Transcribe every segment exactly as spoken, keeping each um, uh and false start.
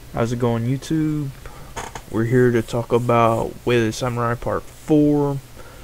How's it going, YouTube? We're here to talk about Way of the Samurai Part four.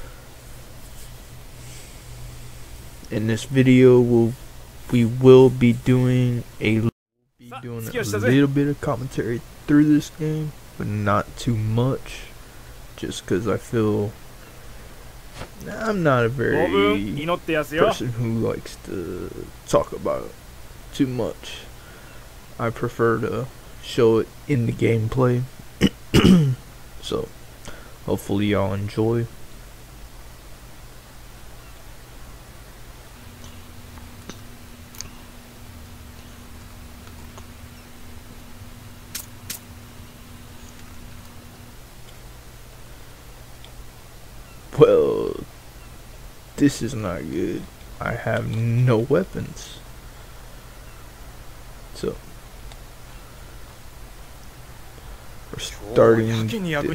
In this video, we'll, we will be doing a be doing a little bit of commentary through this game, but not too much, just because I feel I'm not a very person who likes to talk about it too much. I prefer to show it in the gameplay. So hopefully y'all enjoy. Well, this is not good. I have no weapons. So we're starting this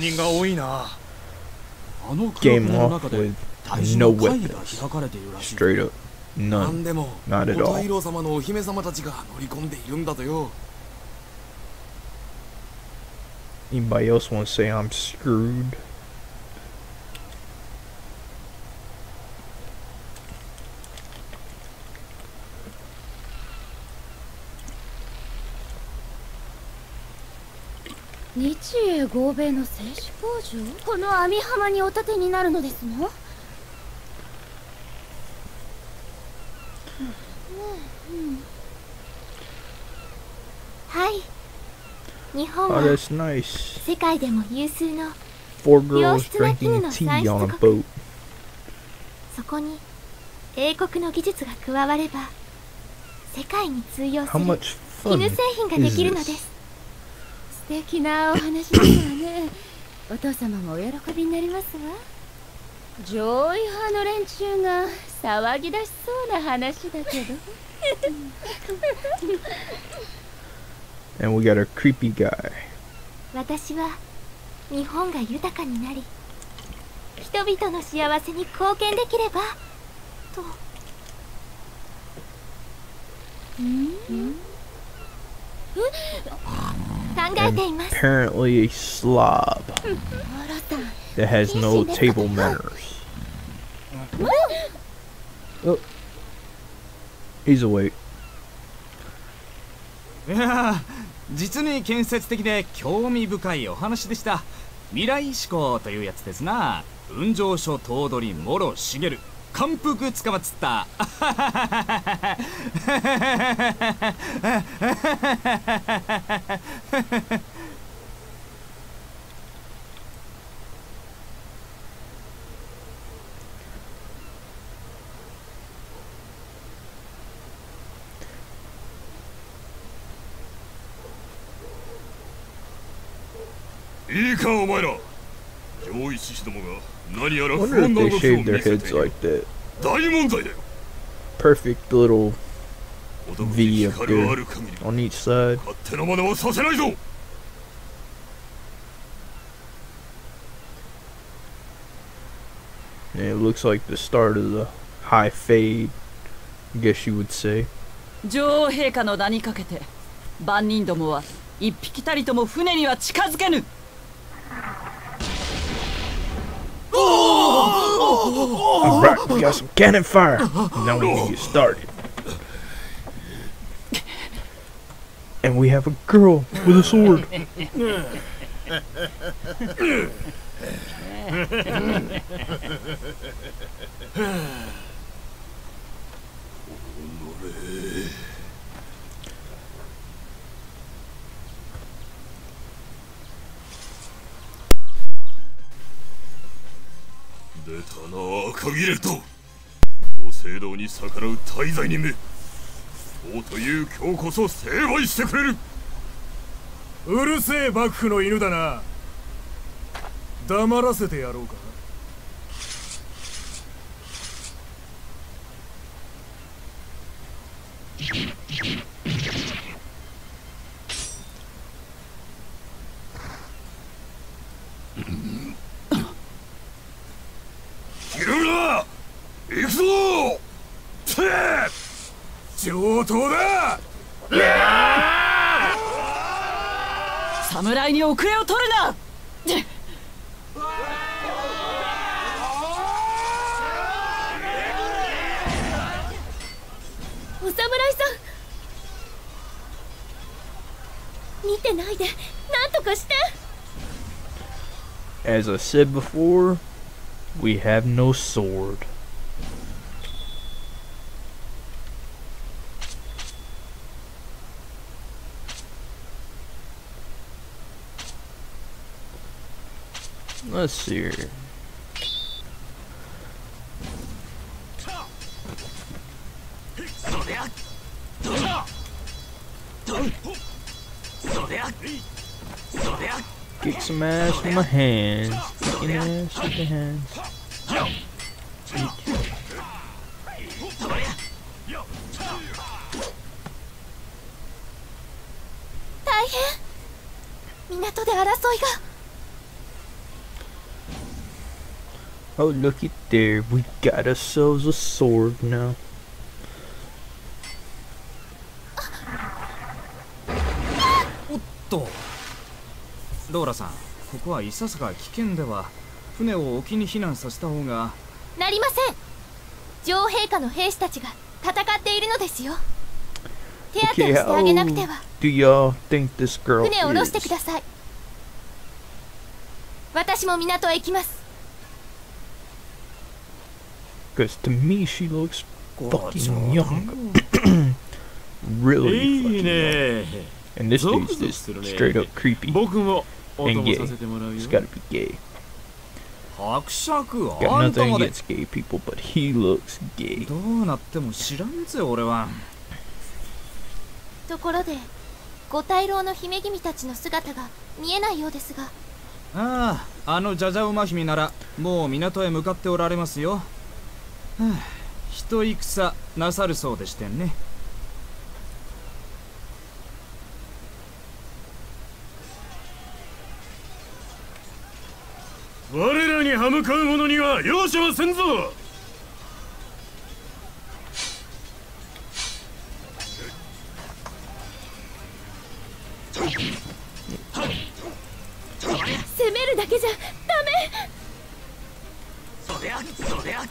game off with no weapons. Straight up. None. Not at all. Anybody else want to say I'm screwed? 日英合米の製紙工場、この網浜にお建てになるのですの？はい。日本は世界でも有数の良質な絹の産出国。そこに英国の技術が加われば世界に通用する絹製品ができるのです。素敵なお話ですわね。お父様もお喜びになりますわ。上位派の連中が騒ぎ出しそうな話だけど。 And we got a creepy guy. 私は日本が豊かになり、人々の幸せに貢献できればと。ん？ Apparently a slob that has no table manners. Oh, he's awake. いや、実に建設的で興味深いお話でした。未来志向というやつですな。雲上書頭取諸茂、感服つかまつった。 いいかお前ら、上位志士どもが何やら I wonder if they shaved their heads like that. 大問題だよ。 Perfect little V up there on each side. 勝手な真似はさせないぞ。 And it looks like the start of the high fade, I guess you would say. 女王陛下の名にかけて万人どもは一匹たりとも船には近づけぬ。 Alright, we got some cannon fire. Now we can get started. And we have a girl with a sword. 「うるせえ幕府の犬だな。黙らせてやろうか。」行くぞ。上等だ。 侍に遅れを取るな。 お侍さん、見てないで、なんとかして。 As I said before, we have no sword. Let's see here. Kick some ass with my hands. Kicking ass with the hands. 大変。港で争いが。 Oh, looky there. We got ourselves a sword now. おっと、ローラさん、ここはいささか危険では、船を沖に避難させた方が。 なりません。女王陛下の兵士たちが戦っているのですよ。手当てをしてあげなくては。 Do y'all think this girl 船を下ろしてください。私も港へ行きます。 Because to me she looks fucking young. Really fucking young. And this dude's just straight up creepy and gay. He's gotta be gay. Got nothing against gay people, but he looks gay. どうなっても知らんぜ俺は。 ところで、五大老の姫君たちの姿が見えないようですが。 ああ、あのジャジャ馬姫ならもう港へ向かっておられますよ。 一戦なさるそうでしてね。 我らに歯向かう者には容赦はせんぞ。 攻めるだけじゃダメ。 そりゃそりゃ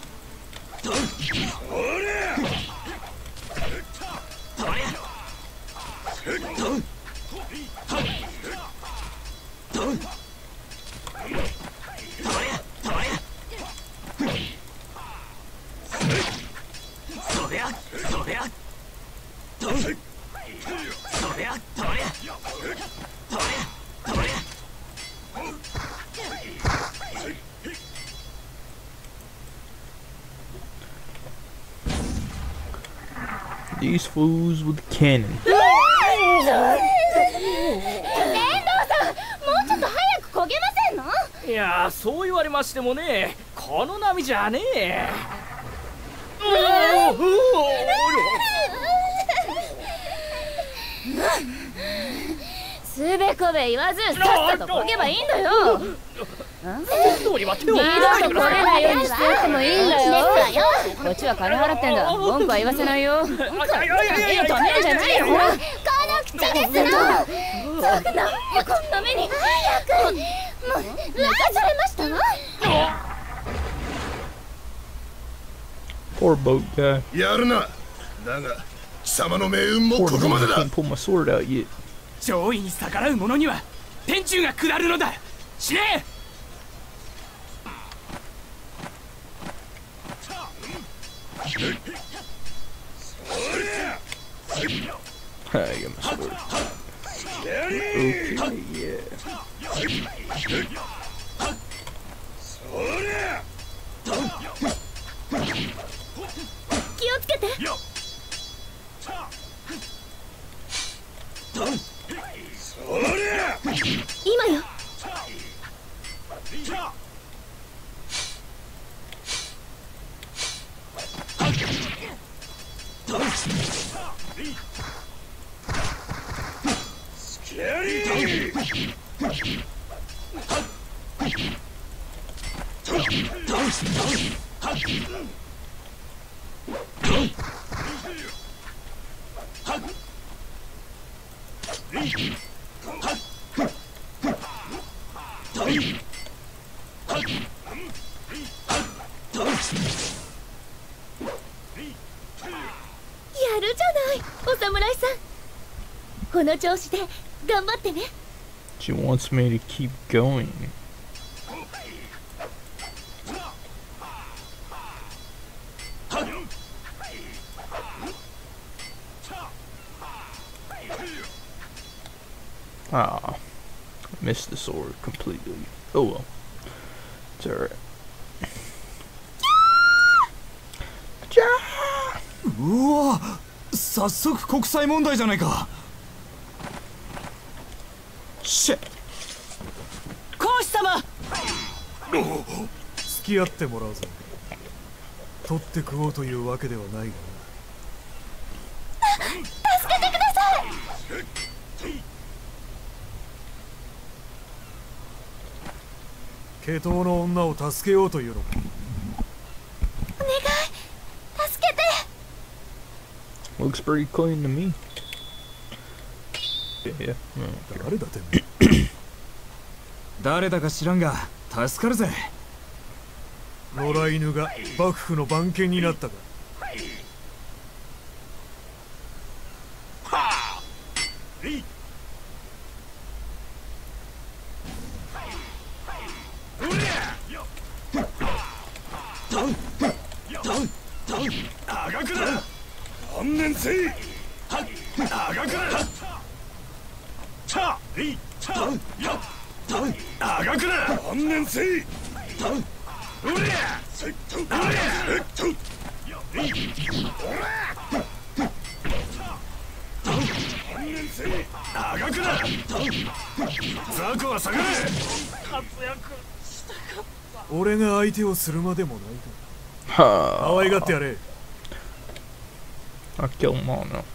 These fools with the cannon. 遠藤さん、もうちょっと早く焦げませんの？ いやー、そう言われましてもね、この波じゃねえ。 すべこべ言わず、さっさと焦げばいいんだよ。 二人は手を二度と焦げないようにしてやってもいいんだよ。こっちは金払ってんだ。文句は言わせないよ。いやいやいや、ダメじゃないよ。ほら、この口ですの。そんな、こんな目に。早く。もう、抜かされましたわ。 Poor boat guy. やるな。だが、貴様の命運も Poor ここまで man だ。 can't pull my sword out yet. 上位に逆らう者には天誅が下るのだ。死ねえ。 I got my sword. Okay, yeah. 気をつけて。今よ。 るじゃないお侍さん。この調子で頑張ってね。 She wants me to keep going. Ah, I missed the sword completely. Oh well, it's alright. うわ、早速国際問題じゃないか。シェ孔子様、 付き合ってもらうぞ。取って食おうというわけではないがな。 助けてください。 下等の女を助けようというのか。 お願い、助けて。 Looks pretty clean to me. Yeah, yeah. 誰だてめえ。 誰だか知らんが助かるぜ。 野良犬が幕府の番犬になったか。 長くな。観念せい。長くな。チャリチャや。長くな。観念せい。うりゃ。せっと。うりゃ。せっと。観念せい。長くな。雑魚は下がれ。 俺が相手をするまでもないか。 Ha. 可愛がってやれ。 I'll kill them all now.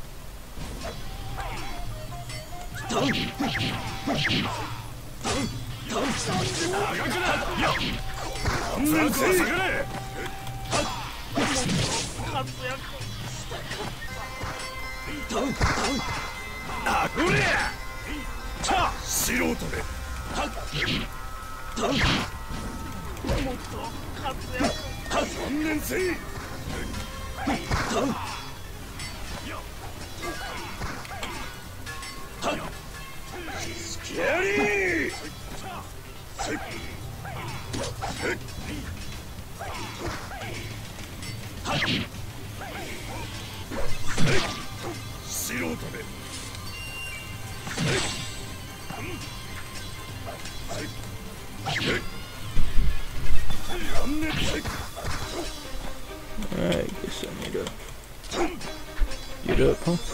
Alright, guess I need to get up, huh?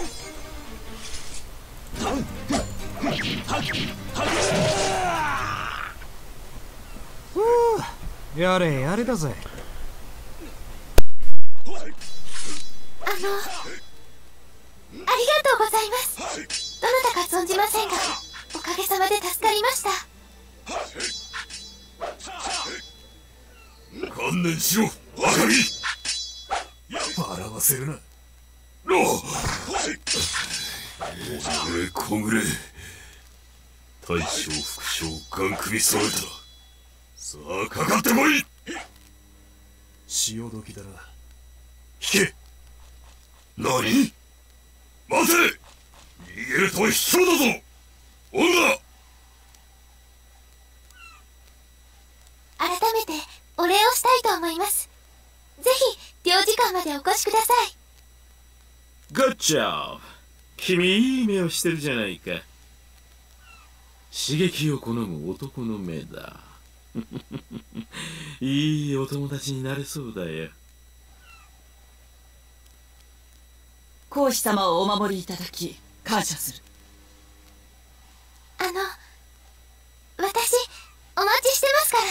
Whew. やれやれだぜ。 あの、ありがとうございます。どなたか存じませんが、おかげさまで助かりました。 観念しろ、若君。笑わせるな。のう。えこぐれ。大将副将ガン首揃えた。さあかかってこい。潮時だな。引け。何？待て。逃げるとは卑怯だぞ。女。 改めてお礼をしたいと思います。ぜひ領事館までお越しください。 グッジョブ。君いい目をしてるじゃないか。刺激を好む男の目だ。いいお友達になれそうだよ。 孔子様をお守りいただき感謝する。 あの、私お待ちしてますから。